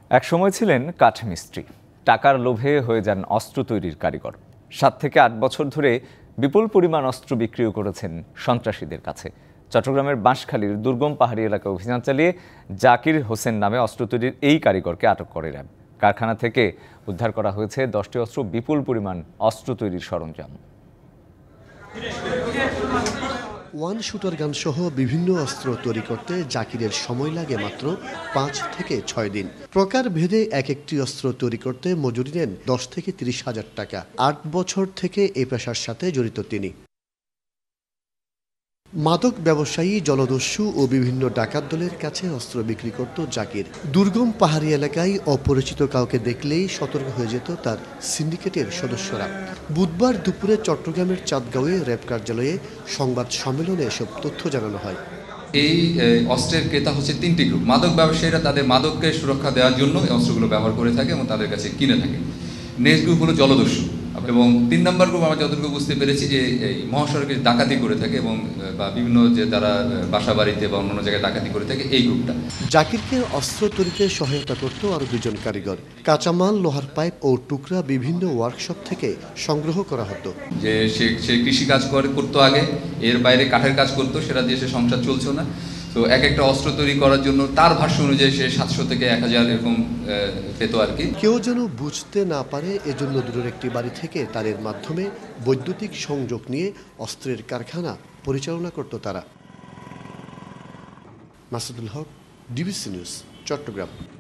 একসময় ছিলেন কাঠমিস্ত্রি, টাকার লোভে হয়ে যান অস্ত্র তৈরির কারিগর। 7 থেকে 8 বছর ধরে বিপুল পরিমাণ অস্ত্র বিক্রিও করেছেন সন্ত্রাসীদের কাছে। চট্টগ্রামের বাঁশখালীর দুর্গম পাহাড়ি এলাকায় অভিযান চালিয়ে জাকির হোসেন নামে অস্ত্র তৈরির এই কারিগরকে আটক করে র্যাব। কারখানা থেকে উদ্ধার করা হয়েছে 10টি অস্ত্র, বিপুল পরিমাণ অস্ত্র তৈরির সরঞ্জাম। ওয়ান শুটার গান সহ বিভিন্ন অস্ত্র তৈরি করতে জাকিরের সময় লাগে মাত্র 5 থেকে 6 দিন। প্রকার ভেদে এক একটি অস্ত্র তৈরি করতে মজুরি নেন 10 থেকে 30 হাজার টাকা। 8 বছর থেকে এই পেশার সাথে জড়িত তিনি। মাদক ব্যবসায়ী, জলদস্যু ও বিভিন্ন ডাকাত দলের কাছে অস্ত্র বিক্রি করত জাকির। দুর্গম পাহাড়ি এলাকায় অপরিচিত কাউকে দেখলেই সতর্ক হয়ে যেত তার সিন্ডিকেটের সদস্যরা। বুধবার দুপুরে চট্টগ্রামের চাঁদগাঁওয়ে র্যাব কার্যালয়ে সংবাদ সম্মেলনে এসব তথ্য জানানো হয়। এই অস্ত্রের ক্রেতা হচ্ছে 3টি গ্রুপ। মাদক ব্যবসায়ীরা তাদের মাদককে সুরক্ষা দেওয়ার জন্য এই অস্ত্রগুলো ব্যবহার করে থাকে এবং তাদের কাছে কিনে থাকে। নেক্সট গ্রুপ হলো জলদস্যু, এবং 3 নম্বর গ্রুপ আমরা যতটুকু বুঝতে পেরেছি যে এই মহাসড়কে ডাকাতি করে থাকে এবং বা বিভিন্ন যে তারা বাসা বাড়িতে বা অন্য জায়গায় ডাকাতি করে থাকে, এই গ্রুপটা। জাকিরকে অস্ত্র তৈরিতে সহায়তা করত আরো 2 জন কারিগর। কাঁচামাল, লোহার পাইপ ও টুকরা বিভিন্ন ওয়ার্কশপ থেকে সংগ্রহ করা হতো। যে সে কৃষি কাজ করতো আগে, এর বাইরে কাঠের কাজ করতো, সেটা দিয়ে সে সংসার চলছে না। তো এক একটা অস্ত্র তৈরি করার জন্য তার ভাষ্য অনুযায়ী সে 700 থেকে 1000 এরকম পেত আর কি। কেউ যেন বুঝতে না পারে এজন্য দূরের একটি বাড়ি থেকে তারের মাধ্যমে বৈদ্যুতিক সংযোগ নিয়ে অস্ত্রের কারখানা পরিচালনা করত তারা। Masudul Haq, DBC news, Chittagong.